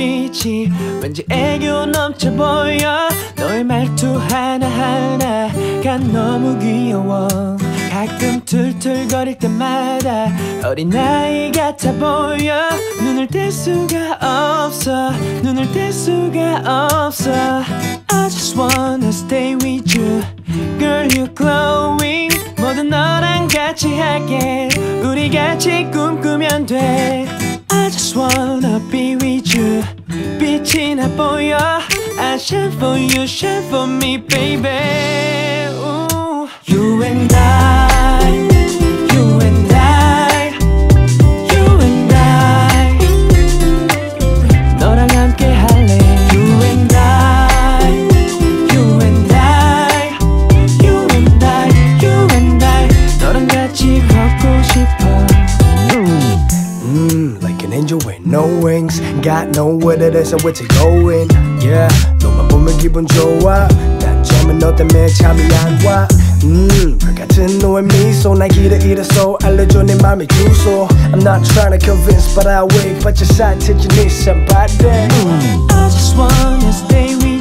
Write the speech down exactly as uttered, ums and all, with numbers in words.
눈빛이 왠지 애교 넘쳐 보여. 너의 말투 하나하나가 너무 귀여워. 가끔 툴툴거릴 때마다 어린아이 같아 보여. 눈을 뗄 수가 없어, 눈을 뗄 수가 없어. I just wanna stay with you, girl you're glowing. 모두 너랑 같이 할게, 우리 같이 꿈꾸면 돼. I just wanna be with you, 빛이 나 보여. I shine for you, shine for me baby. Ooh. You and I, you and I, you and I. 너랑 함께 할래. You and I, you and I, you and I, you and I. 너랑 같이 걷고 싶어. Mmm, like an angel with no wings. Got nowhere that is and where to going. Yeah, 너만 보면 기분 좋아. 단점은 너 때문에 잠이 안 와. 음, 별같은 너의 미소 날 기대 잃어서 알려줘 내 맘의 주소. I'm not trying to convince but I wait. But your side to you need somebody. I just wanna stay with